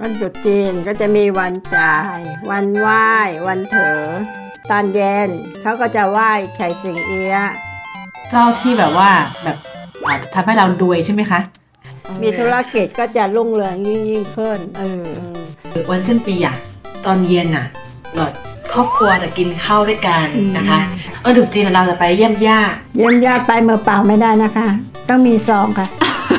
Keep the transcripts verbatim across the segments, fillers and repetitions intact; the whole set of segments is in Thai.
วันตรุษจีนก็จะมีวันจ่าย วันไหว้วันเถอตอนเย็นเขาก็จะไหว้ไฉสิงเอี้ยะเจ้าที่แบบว่าแบบทำให้เรารวยใช่ไหมคะมีธุรกิจก็จะรุ่งเรืองยิ่งยิ่งขึ้นเออวันสิ้นปีอ่ะตอนเย็นอ่ะเราครอบครัวจะกินข้าวด้วยกันนะคะวันตรุษจีนเราจะไปเยี่ยมญาติเยี่ยมญาติไปมือเปล่าไม่ได้นะคะต้องมีซองค่ะ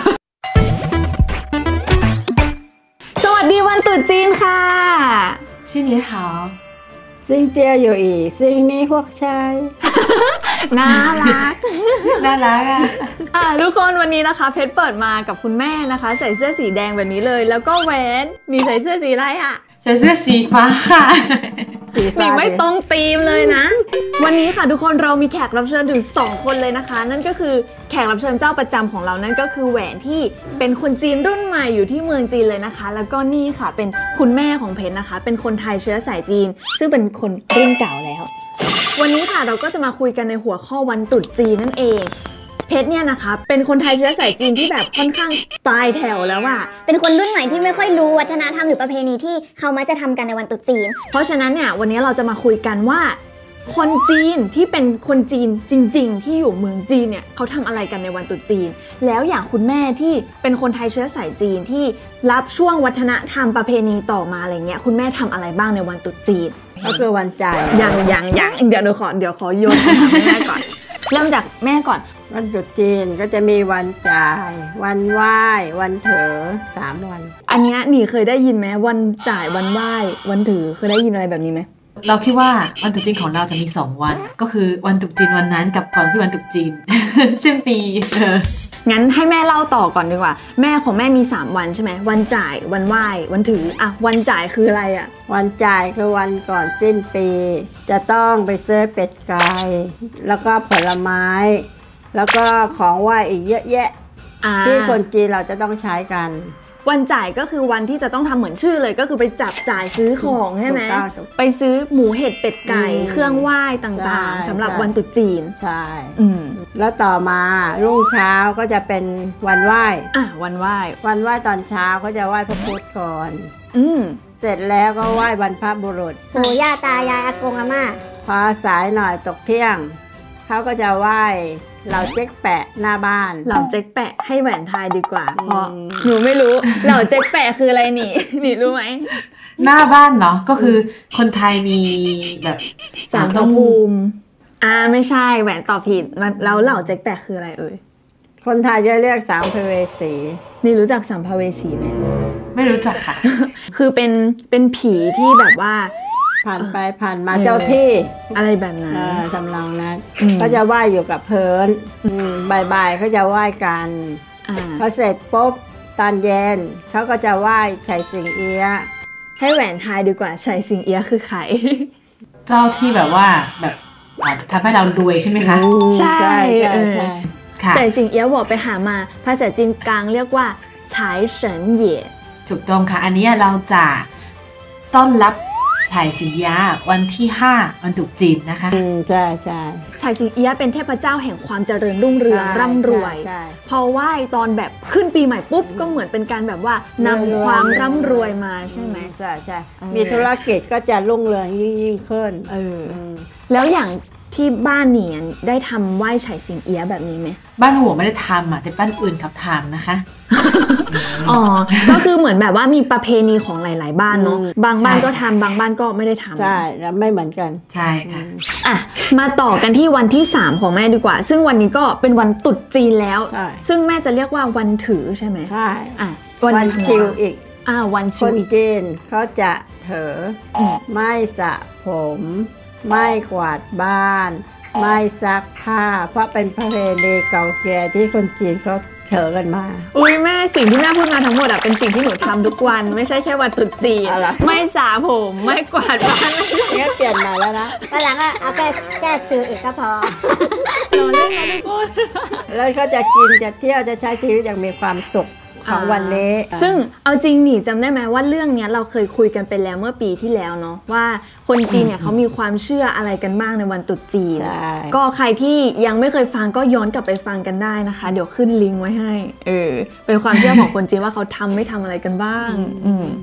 สวัสดีวันตรุษจีนค่ะ新年好ซิงเจียอยู่อีซิงนี้พวกชายน่ารักน่ารักอ่ะอ่ะทุกคนวันนี้นะคะเพชรเปิดมากับคุณแม่นะคะใส่เสื้อสีแดงแบบนี้เลยแล้วก็แหวนนี่ใส่เสื้อสีอะไรอ่ะใส่เสื้อสีฟ้าค่ะนี่ไม่ตรงธีมเลยนะวันนี้ค่ะทุกคนเรามีแขกรับเชิญถึงสองคนเลยนะคะนั่นก็คือแขกรับเชิญเจ้าประจำของเรานั่นก็คือแหวนที่เป็นคนจีนรุ่นใหม่อยู่ที่เมืองจีนเลยนะคะแล้วก็นี่ค่ะเป็นคุณแม่ของเพชรนะคะเป็นคนไทยเชื้อสายจีนซึ่งเป็นคนรุ่นเก่าแล้ววันนี้ค่ะเราก็จะมาคุยกันในหัวข้อวันตรุษจีนนั่นเองเพชรเนี่ยนะคะเป็นคนไทยเชื้อสายจีนที่แบบค่อนข้างปลายแถวแล้วอะเป็นคนรุ่นใหม่ที่ไม่ค่อยรู้วัฒนธรรมหรือประเพณีที่เขามักจะทำกันในวันตรุษจีนเพราะฉะนั้นเนี่ยวันนี้เราจะมาคุยกันว่าคนจีนที่เป็นคนจีนจริงๆที่อยู่เมืองจีนเนี่ยเขาทำอะไรกันในวันตรุษจีนแล้วอย่างคุณแม่ที่เป็นคนไทยเชื้อสายจีนที่รับช่วงวัฒนธรรมประเพณีต่อมาอะไรเงี้ยคุณแม่ทำอะไรบ้างในวันตรุษจีนก็คือวันจ่ายยังยังยังเดี๋ยวเดี๋ยวขอเดี๋ยวขอโยนแม่ก่อนเริ่มจากแม่ก่อนวันตรุษจีนก็จะมีวันจ่าย วันไหว้วันเถอสามวันอันนี้หนีเคยได้ยินไหมวันจ่ายวันไหว้วันถือเคยได้ยินอะไรแบบนี้ไหมเราคิดว่าวันตรุษจีนของเราจะมีสองวันก็คือวันตรุษจีนวันนั้นกับก่อนที่วันตรุษจีนสิ้นปีเอองั้นให้แม่เล่าต่อก่อนดีกว่าแม่ของแม่มีสามวันใช่ไหมวันจ่ายวันไหว้วันถืออ่ะวันจ่ายคืออะไรอ่ะวันจ่ายคือวันก่อนสิ้นปีจะต้องไปซื้อเป็ดไก่แล้วก็ผลไม้แล้วก็ของไหว้อีกเยอะแยะที่คนจีนเราจะต้องใช้กันวันจ่ายก็คือวันที่จะต้องทำเหมือนชื่อเลยก็คือไปจับจ่ายซื้อของใช่ไหมไปซื้อหมูเห็ดเป็ดไก่เครื่องไหว้ต่างๆสำหรับวันตรุษจีนใช่แล้วต่อมารุ่งเช้าก็จะเป็นวันไหว้อ่ะวันไหว้วันไหว้ตอนเช้าก็จะไหว้พระพุทธก่อนอืมเสร็จแล้วก็ไหว้บรรพบุรุษปู่ย่าตายายอากงอาม่าพอสายหน่อยตกเที่ยงเขาก็จะไหว้เหล่าเจ๊กแปะหน้าบ้านเหล่าเจ๊กแปะให้แหวนทายดีกว่าเพราะหนูไม่รู้เหล่าเจ๊กแปะคืออะไรหนิหนิรู้ไหมหน้าบ้านเนาะก็คือคนไทยมีแบบศาลพระภูมิอ่าไม่ใช่แหวนตอบผิดแล้วเหล่าเจ๊กแปะคืออะไรเอ่ยคนไทยจะเรียกสัมภเวสีนี่รู้จักสัมภเวสีไหมไม่รู้จักค่ะคือเป็นเป็นผีที่แบบว่าผ่านไปผ่านมาเจ้าที่อะไรแบบนั้นจำลองนั้นก็จะไหว้อยู่กับเพิร์นบ่ายๆเขาจะไหว้กันพอเสร็จปุ๊บตอนเย็นเขาก็จะไหว้ไฉสิงเอี้ยะให้แหวนทายดีกว่าไฉสิงเอี้ยะคือใครเจ้าที่แบบว่าแบบทำให้เรารวยใช่ไหมคะใช่ใช่ไฉสิงเอี้ยะบอกไปหามาภาษาจีนกลางเรียกว่าไฉเฉินเหย่ถูกต้องค่ะอันนี้เราจะต้อนรับไฉสิงเอี้ยะวันที่ห้าวันตรุษจีนนะคะอืมใช่ใช่ไฉสิงเอี้ยะเป็นเทพเจ้าแห่งความเจริญรุ่งเรืองร่ำรวยพอไหว้ตอนแบบขึ้นปีใหม่ปุ๊บก็เหมือนเป็นการแบบว่านำความร่ำรวยมาใช่ไหมใช่ใช่มีธุรกิจก็จะรุ่งเรืองยิ่งยิ่งขึ้นเออแล้วอย่างที่บ้านเนี่ยได้ทำไหว้ไฉสิงเอี้ยะแบบนี้ไหมบ้านหัวไม่ได้ทำอ่ะแต่บ้านอื่นเขาทำนะคะอ๋อก็คือเหมือนแบบว่ามีประเพณีของหลายๆบ้านเนาะบางบ้านก็ทำบางบ้านก็ไม่ได้ทำใช่แล้วไม่เหมือนกันใช่ค่ะอ่ะมาต่อกันที่วันที่สามของแม่ดีกว่าซึ่งวันนี้ก็เป็นวันตรุษจีนแล้วซึ่งแม่จะเรียกว่าวันถือใช่ไหมใช่อ่ะวันชิวอีกอ่าวันชิวคนจีนเขาจะเถอไม่สระผมไม่กวาดบ้านไม่ซักผ้าเพราะเป็นประเพณีเก่าแก่ที่คนจีนเขาเถอกันมาอุ้ยแม่สิ่งที่แม่พูดมาทั้งหมดอะเป็นสิ่งที่หนูทำทุกวันไม่ใช่แค่วันตรุษจีนไม่สระผมไม่กวาดบ้านไม่ใช่เปลี่ยนมาแล้วนะวันหลังอะเอาแค่แค่ซื้ออีกก็พอรอเล่นนะทุกคนแล้วก็จะกินจะเที่ยวจะใช้ชีวิตอย่างมีความสุขของวันนี้ซึ่งเอาจริงหนิจำได้ไหมว่าเรื่องนี้เราเคยคุยกันไปแล้วเมื่อปีที่แล้วเนาะว่าคนจีนเนี่ยเขามีความเชื่ออะไรกันบ้างในวันตรุษจีนก็ใครที่ยังไม่เคยฟังก็ย้อนกลับไปฟังกันได้นะคะเดี๋ยวขึ้นลิงก์ไว้ให้เออเป็นความเชื่อของคนจีนว่าเขาทำไม่ทำอะไรกันบ้างอืม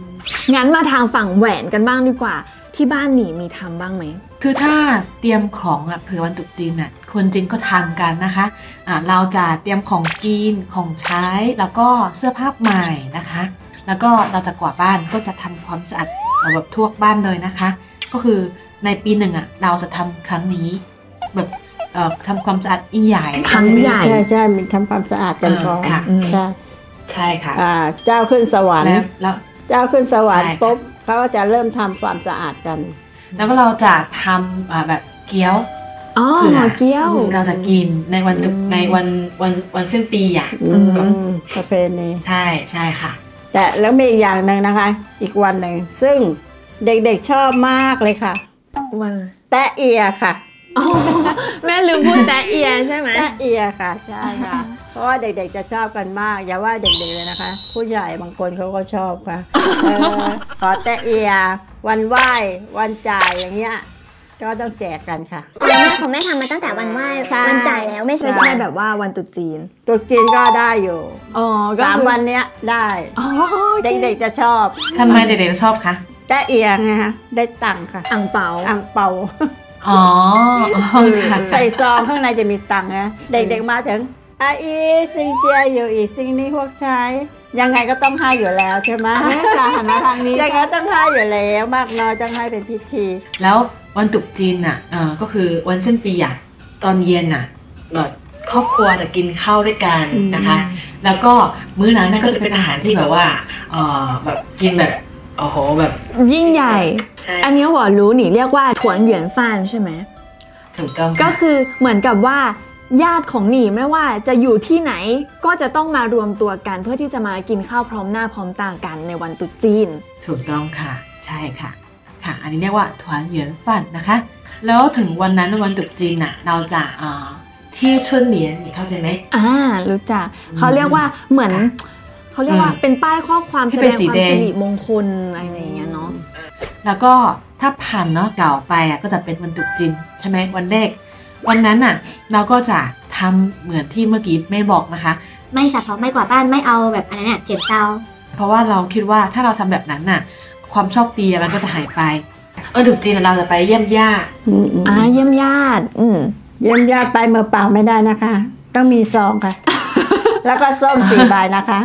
งั้นมาทางฝั่งแหวนกันบ้างดีกว่าที่บ้านหนีมีทำบ้างไหมคือถ้าเตรียมของอ่ะเผื่อวันตรุษจีนอ่ะคนจีนก็ทำกันนะคะอ่าเราจะเตรียมของกินของใช้แล้วก็เสื้อผ้าใหม่นะคะแล้วก็เราจะกวาดบ้านก็จะทำความสะอาดแบบทั่วบ้านเลยนะคะก็คือในปีหนึ่งอ่ะเราจะทำครั้งนี้แบบเอ่อทำความสะอาดยิ่งใหญ่ครั้งใหญ่ใช่ใช่มีทำความสะอาดกันก่อนใช่ใช่ค่ะอ่าเจ้าขึ้นสวรรค์แล้วเจ้าขึ้นสวรรค์ปุ๊บเขาก็จะเริ่มทำความสะอาดกันแล้วก็เราจะทำแบบเกี๊ยวอ๋อเกี๊ยวเราจะกินในวันในวันวันวันสิ้นปีอ่ะประเพณีใช่ใช่ค่ะแต่แล้วมีอีกอย่างหนึ่งนะคะอีกวันหนึ่งซึ่งเด็กๆชอบมากเลยค่ะวันแตะเอียค่ะแม่ลืมพูดแตะเอียใช่ไหมแตะเอียค่ะใช่ค่ะเพราะว่าเด็กๆจะชอบกันมากอย่าว่าเด็กๆเลยนะคะผู้ใหญ่บางคนเขาก็ชอบค่ะขอแตะเอียวันไหว้วันจ่ายอย่างเงี้ยก็ต้องแจกกันค่ะแม่ของแม่ทำมาตั้งแต่วันไหว้วันจ่ายแล้วไม่ใช่แค่แบบว่าวันตรุษจีนตรุษจีนก็ได้อยู่อ๋อสามวันเนี้ยได้เด็กๆจะชอบทำไมเด็กๆชอบคะแตะเอียไงคะได้ตังค์ค่ะอ่างเปาอ่างเปาอ๋อใส่ซองข้างในจะมีตังค์นะเด็กๆมาถึงอาอีซิงเจียอยู่อีซิงนี้พวกใช้ยังไงก็ต้องให้อยู่แล้วใช่ไหมแม่จ๋าหันมาทางนี้ยังไงต้องให้อยู่แล้วมากน้อยต้องให้เป็นพิธีแล้ววันตรุษจีนอ่ะเออก็คือวันสิ้นปีอ่ะตอนเย็นอ่ะแบบครอบครัวจะกินข้าวด้วยกันนะคะแล้วก็มื้อนั้นก็จะเป็นอาหารที่แบบว่าเออแบบกินแบบโอ้โหแบบยิ่งใหญ่อันนี้หัวรู้หนิเรียกว่าถวนเหวียนฟ่านใช่ไหมถูกต้องก็คือเหมือนกับว่าญาติของหนีไม่ว่าจะอยู่ที่ไหนก็จะต้องมารวมตัวกันเพื่อที่จะมากินข้าวพร้อมหน้าพร้อมตากันในวันตรุษจีนถูกต้องค่ะใช่ค่ะค่ะอันนี้เรียกว่าถวนเหวียนฟ่านนะคะแล้วถึงวันนั้นวันตรุษจีนน่ะเราจะอ่าที่ชุนเหนียนเข้าใจไหมอ่ารู้จักเขาเรียกว่าเหมือนเขาเรียกว่าเป็นป้ายข้อความแสดงความสิริมงคลอะไรอย่างเงี้ยเนาะแล้วก็ถ้าผ่านเนาะเก่าไปอ่ะก็จะเป็นวันตรุษจีนใช่ไหมวันแรกวันนั้นน่ะเราก็จะทำเหมือนที่เมื่อกี้แม่บอกนะคะไม่สับเพาะไม่กวาดบ้านไม่เอาแบบอันนั้นน่ะเจ็บเตาเพราะว่าเราคิดว่าถ้าเราทำแบบนั้นน่ะความโชคดีมันก็จะหายไปเออตรุษจีนเราจะไปเยี่ยมญาติอ่าเยี่ยมญาติอืมเยี่ยมญาติไปมือเปล่าไม่ได้นะคะต้องมีซองค่ะแล้วก็ส้มสี่ใบนะคะ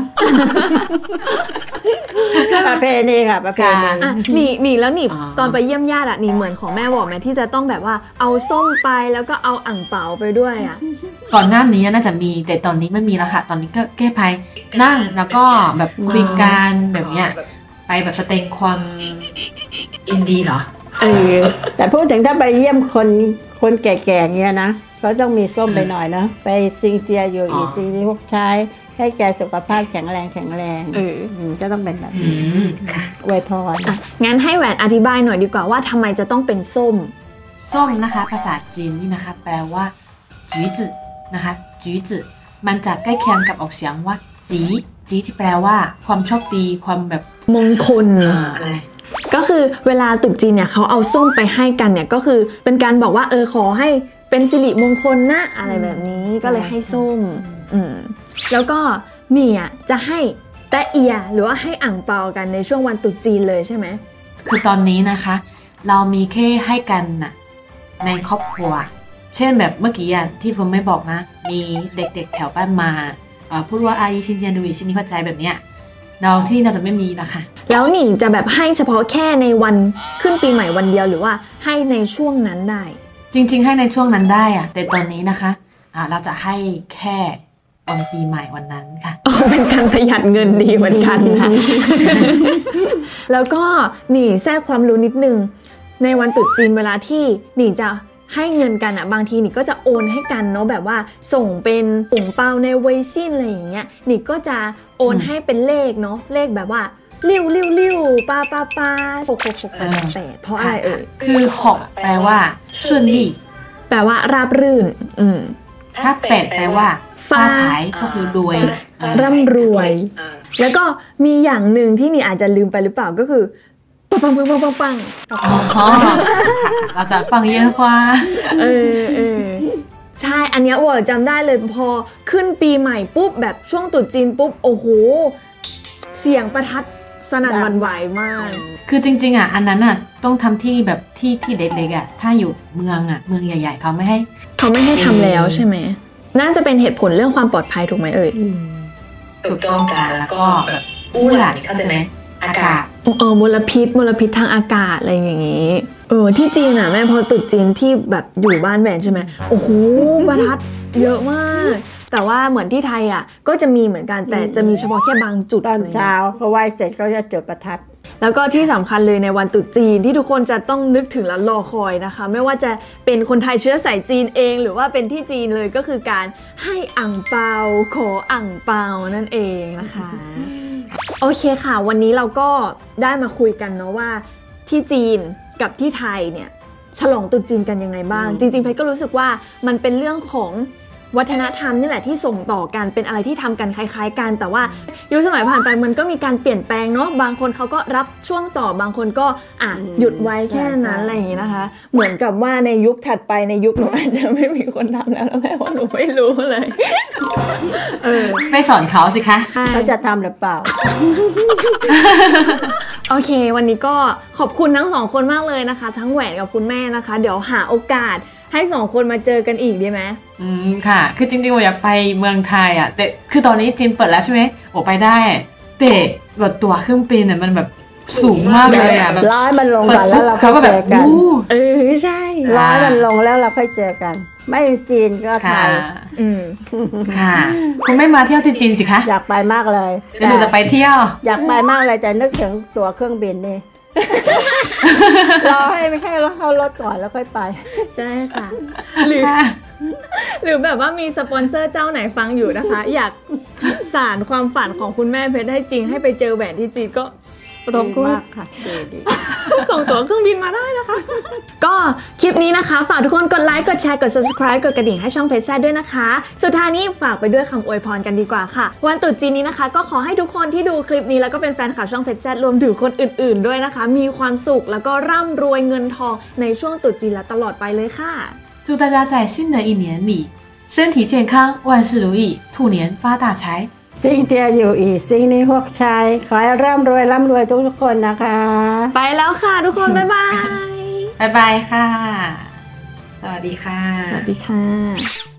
ประเพณีค่ะประเพณีหนีหนีแล้วหนีตอนไปเยี่ยมญาติอ่ะหนีเหมือนของแม่บอกไหมที่จะต้องแบบว่าเอาส้มไปแล้วก็เอาอ่างเปาไปด้วยอ่ะก่อนหน้านี้น่าจะมีแต่ตอนนี้ไม่มีแล้วค่ะตอนนี้ก็แก้ภัยนั่งแล้วก็แบบคุยกันแบบเนี้ยไปแบบแสดงความอินดีเหรอเออแต่พูดถึงถ้าไปเยี่ยมคนคนแก่ๆเงี้ยนะก็ต้องมีส้มไปหน่อยนะไปซิงเจียอยู่อีซิงนี้พวกใช้ให้แกสุขภาพแข็งแรงแข็งแรงเออจะต้องเป็นแบบนี้อวยพรงั้นให้แหวนอธิบายหน่อยดีกว่าว่าทำไมจะต้องเป็นส้มส้มนะคะภาษาจีนนี่นะคะแปลว่าจีจื่อนะคะจีจื่อมันจะใกล้เคียงกับออกเสียงว่าจีจีที่แปลว่าความโชคดีความแบบมงคลก็คือเวลาตรุษจีนเนี่ยเขาเอาส้มไปให้กันเนี่ยก็คือเป็นการบอกว่าเออขอให้เป็นสิริมงคลนะอะไรแบบนี้ก็เลยให้ส้มอืมแล้วก็เนี่ยจะให้แตะเอียหรือว่าให้อ่างเปากันในช่วงวันตรุษจีนเลยใช่ไหมคือตอนนี้นะคะเรามีแค่ให้กันน่ะในครอบครัวเช่นแบบเมื่อกี้ที่ผมไม่บอกนะมีเด็กๆแถวบ้านมาพูดว่าอายีชินเจียนดูอีชินนี้เข้าใจแบบเนี้ยเราที่เราจะไม่มีนะคะแล้วนี่จะแบบให้เฉพาะแค่ในวันขึ้นปีใหม่วันเดียวหรือว่าให้ในช่วงนั้นได้จริงๆให้ในช่วงนั้นได้อะแต่ตอนนี้นะคะะเราจะให้แค่วันปีใหม่วันนั้นค่ะเป็นการประหยัดเงินดีเหมือนกันค่ะ แล้วก็หนีแทรกความรู้นิดนึงในวันตรุษจีนเวลาที่หนีจะให้เงินกันอ่ะบางทีหนีก็จะโอนให้กันเนาะแบบว่าส่งเป็นปุ่งเปาในเวซินอะไรอย่างเงี้ยหนีก็จะโอนให้เป็นเลขเนาะเลขแบบว่าริ้วริ้วริ้วปาปาปาหกหกหกแปดแปดเพราะอะไรเอ่ยคือหกแปลว่า顺利แปลว่าราบรื่นอืมถ้าแปดแปลว่าฟ้าฉายก็คือรวยร่ำรวยแล้วก็มีอย่างหนึ่งที่นี่อาจจะลืมไปหรือเปล่าก็คือปังปังปังปังปังปังเราจะฟังเยอะกว่าเออเออใช่อันนี้ว่าจำได้เลยพอขึ้นปีใหม่ปุ๊บแบบช่วงตรุษจีนปุ๊บโอ้โหเสียงประทัดสนั่นหวั่นไหวมากคือจริงๆอ่ะอันนั้นอ่ะต้องทำที่แบบที่ที่เล็กๆอ่ะถ้าอยู่เมืองอ่ะเมืองใหญ่ๆเขาไม่ให้เขาไม่ให้ทำแล้วใช่ไหมน่าจะเป็นเหตุผลเรื่องความปลอดภัยถูกไหมเอ่ยถูกต้องจ้าแล้วก็แบบอู้หลานเข้าใจไหมอากาศเออมลพิษมลพิษทางอากาศอะไรอย่างงี้เออที่จีนอ่ะแม่พอตรุษจีนที่แบบอยู่บ้านแหวนใช่ไหมโอ้โหประทัดเยอะมากแต่ว่าเหมือนที่ไทยอ่ะก็จะมีเหมือนกันแต่จะมีเฉพาะแค่บางจุดตอนเช้าเขาไหว้เสร็จเขาจะจุดประทัดแล้วก็ที่สำคัญเลยในวันตรุษจีนที่ทุกคนจะต้องนึกถึงและรอคอยนะคะไม่ว่าจะเป็นคนไทยเชื้อสายจีนเองหรือว่าเป็นที่จีนเลยก็คือการให้อั่งเปาขออั่งเปานั่นเองนะคะโอเคค่ะวันนี้เราก็ได้มาคุยกันเนาะว่าที่จีนกับที่ไทยเนี่ยฉลองตรุษจีนกันยังไงบ้างจริงๆเพชรก็รู้สึกว่ามันเป็นเรื่องของวัฒนธรรมนี่แหละที่ส่งต่อกันเป็นอะไรที่ทำกันคล้ายๆกันแต่ว่ายุคสมัยผ่านไปมันก็มีการเปลี่ยนแปลงเนาะบางคนเขาก็รับช่วงต่อบางคนก็อ่ะหยุดไว้แค่นั้นอะไรอย่างนี้นะคะเหมือนกับว่าในยุคถัดไปในยุคหนูอาจจะไม่มีคนทำแล้วแม่ว่าหนูไม่รู้เลยเออไม่สอนเขาสิคะเขาจะทำหรือเปล่าโอเควันนี้ก็ขอบคุณทั้งสองคนมากเลยนะคะทั้งแหวนกับคุณแม่นะคะเดี๋ยวหาโอกาสให้สองคนมาเจอกันอีกดีไหมอืมค่ะคือจริงๆผมอยากไปเมืองไทยอ่ะแต่คือตอนนี้จีนเปิดแล้วใช่ไหมโอ้ไปได้แต่แบบตั๋วเครื่องบินเนี่ยมันแบบสูงมากเลยอ่ะแบบร้อยมันลงก่อนแล้วเราค่อยเจอกันเออใช่ร้อยมันลงแล้วเราค่อยเจอกันไม่จีนก็ไทยอืมค่ะคุณไม่มาเที่ยวที่จีนสิคะอยากไปมากเลยเดี๋ยวหนูจะไปเที่ยวอยากไปมากเลยแต่นึกถึงตั๋วเครื่องบินนี่รอให้ไม่ให้เราเข้ารถก่อนแล้วค่อยไปใช่ค่ะหรือหรือแบบว่ามีสปอนเซอร์เจ้าไหนฟังอยู่นะคะอยากสานความฝันของคุณแม่เพชรให้จริงให้ไปเจอแหวนที่จีนก็รบกวนค่ะดีๆส่งตั๋วเครื่องบินมาได้นะคะก็คลิปนี้นะคะฝากทุกคนกดไลค์กดแชร์กด ซับสไครบ์ กดกระดิ่งให้ช่องเพจแซดด้วยนะคะสุดท้ายนี้ฝากไปด้วยคำอวยพรกันดีกว่าค่ะวันตรุษจีนนี้นะคะก็ขอให้ทุกคนที่ดูคลิปนี้แล้วก็เป็นแฟนคลับช่องเพจแซดรวมถึงคนอื่นๆด้วยนะคะมีความสุขแล้วก็ร่ำรวยเงินทองในช่วงตรุษจีนและตลอดไปเลยค่ะ祝大家在新的一年里身体健康万事如意兔年发大财สิ่งเดียวอยู่อีกสิ่งนี้พวกชายขอให้ร่ำรวยร่ำรวยทุกๆคนนะคะไปแล้วค่ะทุกคนบ๊ายบายบ๊ายบายค่ะสวัสดีค่ะสวัสดีค่ะ